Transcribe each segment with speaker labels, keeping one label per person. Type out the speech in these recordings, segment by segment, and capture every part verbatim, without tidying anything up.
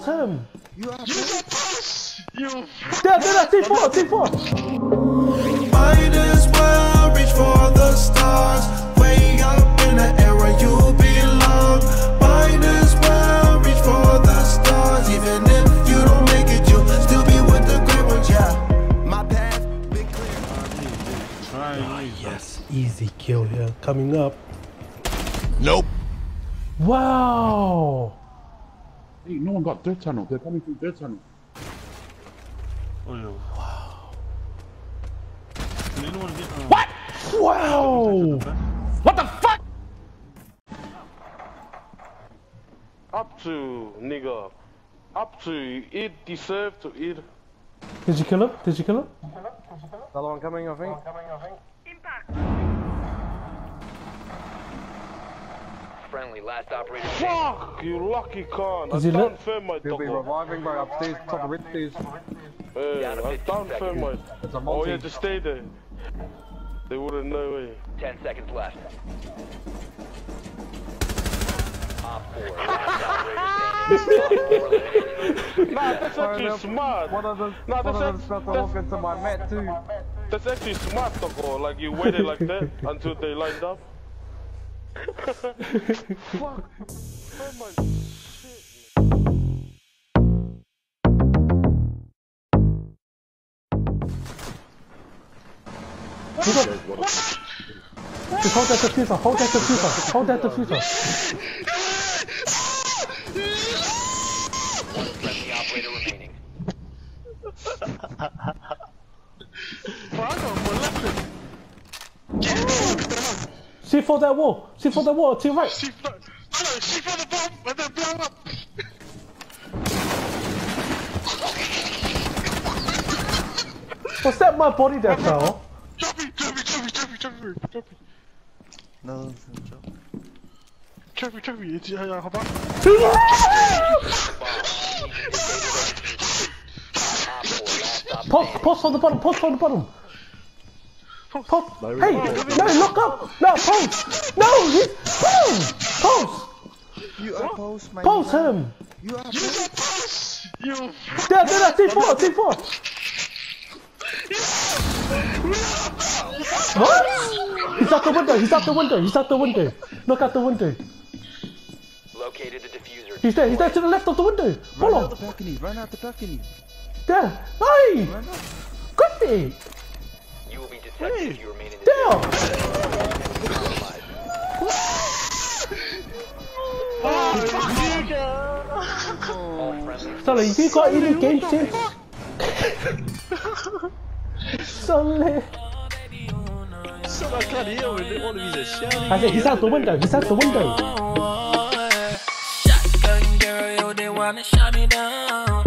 Speaker 1: Pulse him!
Speaker 2: You are pulse! You!
Speaker 1: There, there, there, T four, T four!
Speaker 3: Might as well reach for the stars. Way up in the air where you belong. Might as well reach for the stars. Even if you don't make it, you'll still be with the great ones, yeah. My path, big clear.
Speaker 1: Oh, yes, easy kill here. Coming up.
Speaker 2: Nope.
Speaker 1: Wow!
Speaker 4: Hey, no one got dirt tunnel. They're coming through dirt tunnel.
Speaker 5: Oh no.
Speaker 1: Wow.
Speaker 5: Can anyone get, um,
Speaker 1: What? Wow! What the fuck?
Speaker 6: Up to, nigga. Up to. It deserve to eat.
Speaker 1: Did you kill him? Did you kill him?
Speaker 7: Another one coming, I think.
Speaker 8: Impact. Friendly, last operator.
Speaker 6: Fuck, you lucky cunt. I
Speaker 1: Is he
Speaker 6: done
Speaker 1: lit?
Speaker 6: thermite,
Speaker 7: He'll be
Speaker 6: doggo.
Speaker 7: reviving, bro, upstairs, top of red stairs.
Speaker 6: Yeah, I done thermite.
Speaker 7: It's a
Speaker 6: Oh
Speaker 7: multi.
Speaker 6: yeah, just stay there. They wouldn't know way.
Speaker 8: Ten seconds left. Op four, last operator standing.
Speaker 6: Nah, that's actually smart.
Speaker 7: One of them,
Speaker 6: Nah,
Speaker 7: one of
Speaker 6: that's,
Speaker 7: them
Speaker 6: act-
Speaker 7: stuck to walk
Speaker 6: that's,
Speaker 7: into my mat too.
Speaker 6: that's actually smart, doggo. Like you waited like that until they lined up. Fuck. Thermite.
Speaker 1: Just hold that diffuser, hold that diffuser, hold that diffuser.
Speaker 8: One friendly operator remaining.
Speaker 1: See for that wall, see for that wall, to your right.
Speaker 4: She flew, no, she flew the bomb and then blow up.
Speaker 1: What's that my body there, fell?
Speaker 4: Drop me, drop me, drop me, drop me, drop me, drop me.
Speaker 2: No, drop.
Speaker 4: Drop me, drop me. It's, uh, how about?
Speaker 1: Post, post on the bottom, post on the bottom. Post. Hey, no, look up. No, post. No, he's post. Post.
Speaker 2: You are pulse, my
Speaker 1: Post
Speaker 2: man.
Speaker 1: him.
Speaker 4: You
Speaker 2: You are
Speaker 4: are
Speaker 2: pulse.
Speaker 4: pulse! You!
Speaker 1: There, there, there, T four, T four. What? He's out the window, he's out the window, he's out the window. Look out the window.
Speaker 8: Located the diffuser.
Speaker 1: He's there, he's there to the left of the window.
Speaker 2: Run
Speaker 1: Follow.
Speaker 2: out the balcony, run out the balcony.
Speaker 1: There. Hey!
Speaker 2: Run out.
Speaker 1: Quickly!
Speaker 8: You will be detected if you remain in the
Speaker 1: There!
Speaker 8: All friendly.
Speaker 1: Sorry, you got any game sense? Sorry.
Speaker 5: So I can't hear with all of these are shouting.
Speaker 1: I said, he's out the window, he's out the window.
Speaker 9: Shotgun girl, yo, they wanna shut me down.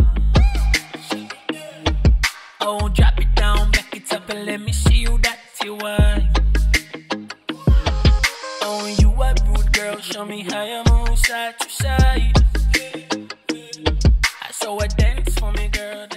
Speaker 9: Oh, drop it down, back it up and let me see you that you want. Oh, you a rude girl, show me how you move side to side. I saw a dance for me, girl.